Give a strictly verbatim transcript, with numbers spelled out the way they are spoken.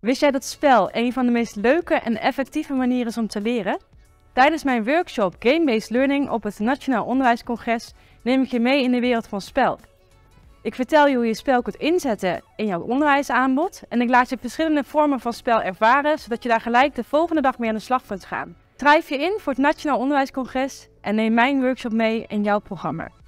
Wist jij dat spel een van de meest leuke en effectieve manieren is om te leren? Tijdens mijn workshop Game-Based Learning op het Nationaal Onderwijscongres neem ik je mee in de wereld van spel. Ik vertel je hoe je spel kunt inzetten in jouw onderwijsaanbod en ik laat je verschillende vormen van spel ervaren, zodat je daar gelijk de volgende dag mee aan de slag kunt gaan. Schrijf je in voor het Nationaal Onderwijscongres en neem mijn workshop mee in jouw programma.